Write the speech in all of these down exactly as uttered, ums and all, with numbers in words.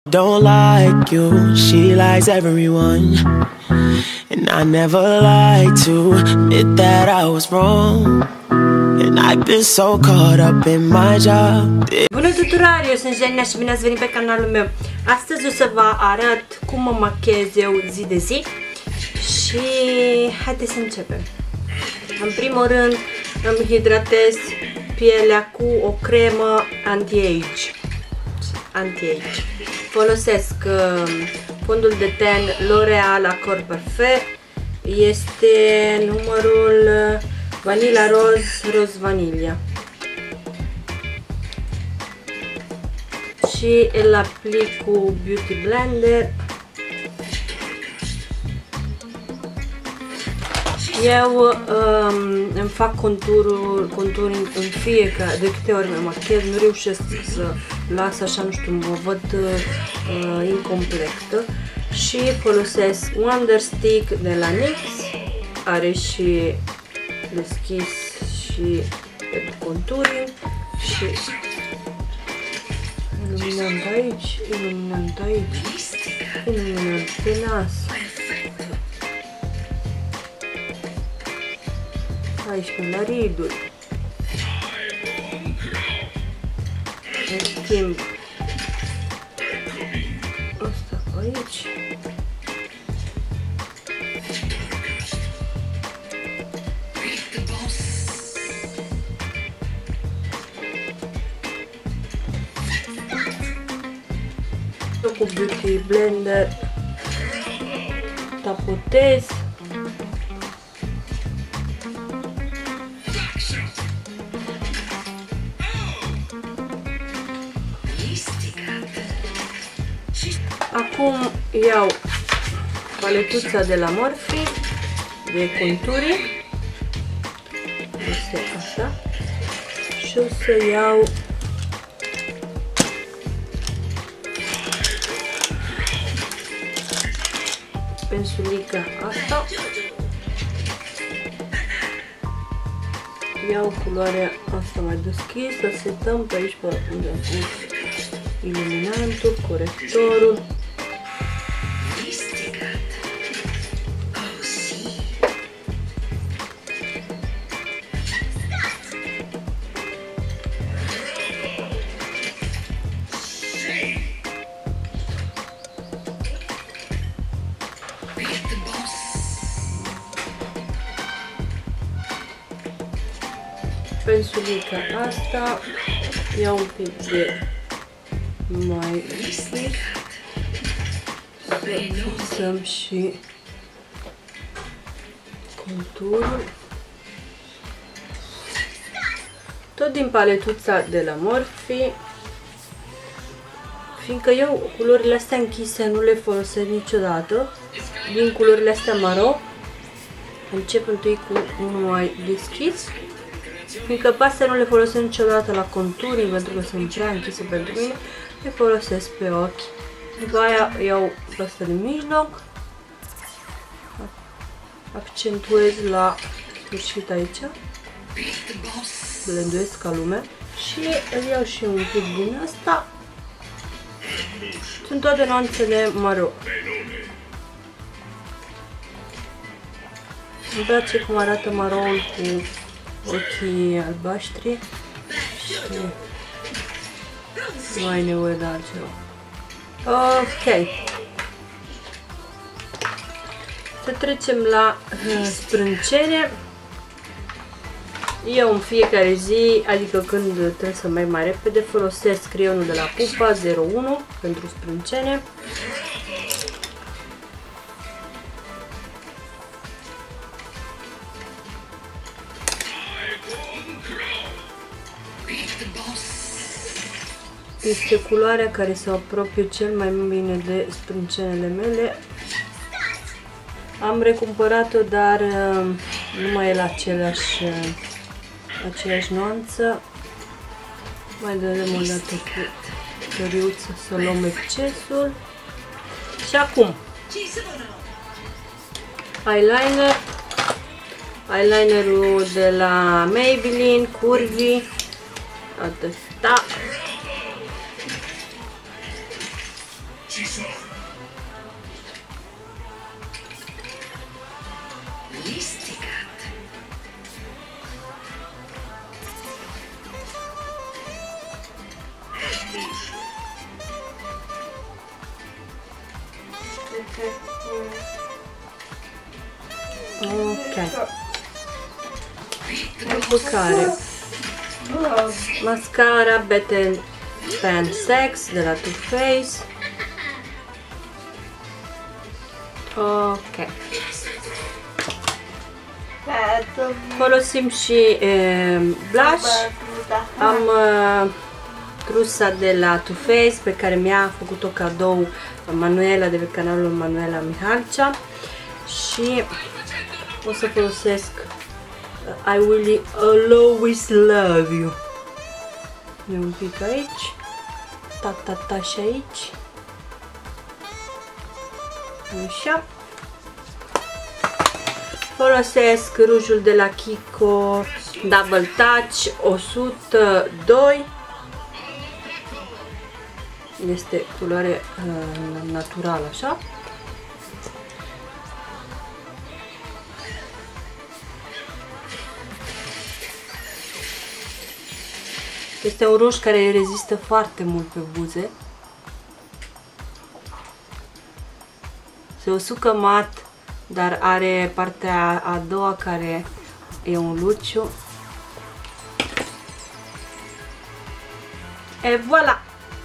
Don't like you, she likes everyone, and I never like to admit that I was wrong, and I've been so caught up in my job. Bună tuturor, eu sunt Jania și bine ați venit pe canalul meu. Astăzi o să vă arăt cum mă machiez eu zi de zi și haideți să începem. În primul rând îmi hidratez pielea cu o cremă anti-age. Anti-age. Folosesc uh, fondul de ten L'Oreal Accord Parfait. Este numărul uh, Vanilla Rose Rose Vanilla. Și îl aplic cu Beauty Blender. Eu um, îmi fac conturul, conturing în fiecare, de câte ori mă machiez, nu reușesc să las așa, nu știu, mă văd uh, incompletă și folosesc Wonder Stick de la N Y X, are și deschis și pentru conturing și iluminant aici, iluminant aici, iluminant pe nas. Aici pe la riduri. În schimb asta aici. Cu Beauty Blender tapotez. Acum iau paletuța de la Morphe de conturing, este așa, și o să iau pensulica asta, iau culoarea asta mai deschisă, setăm pe aici pe unde am pus iluminantul, corectorul. Pensulica asta, iau un pic de mai lichid, să fixăm și conturul. Tot din paletuța de la Morphe, fiindcă eu culorile astea închise nu le folosesc niciodată, din culorile astea maro, încep întâi cu unul mai deschis. Fiindcă pe astea nu le folosesc niciodată la conturing, pentru că sunt prea închise pentru mine, le folosesc pe ochi. După aia iau pe astea de mijloc, accentuez la sfârșit aici, blenduiesc ca lumea și îl iau și un pic din asta. Sunt toate nuanțele maro. Îmi place cum arată maroul cu ochii albaștri și nu ai nevoie de altceva. Ok. Să trecem la uh, sprâncene. Eu în fiecare zi, adică când trebuie să merg mai repede, folosesc creionul de la Pupa zero unu pentru sprâncene. Este culoarea care se apropie cel mai bine de sprâncenele mele. Am recumpărat-o, dar uh, nu mai e la același, uh, aceeași nuanță. Mai dăm o dată cu căriuță să luăm excesul. Și acum eyeliner. Eyelinerul de la Maybelline, Curvy. Atâta. Ok. După care mascara Better Than Sex de la Too Faced. Ok. Folosim și e, blush. Am uh, trusa de la Too Faced pe care mi-a făcut-o cadou Manuela de pe canalul Manuela Mihalcea și o să folosesc I Will Always Love You. E un pic aici, ta ta ta și aici. Așa. Folosesc rujul de la Kiko Double Touch o sută doi. Este culoare uh, naturală, așa. Este un ruj care rezistă foarte mult pe buze. Se usucă mat, dar are partea a doua care e un luciu. E voilà!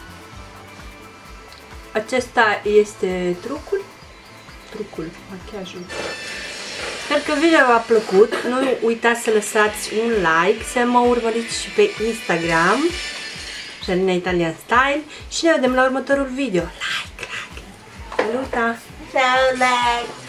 Acesta este trucul. Trucul, machiajul. Sper că video v-a plăcut. Nu uitați să lăsați un like, să mă urmăriți și pe Instagram, Janina Italian Style, și ne vedem la următorul video. Like, like! Saluta! So like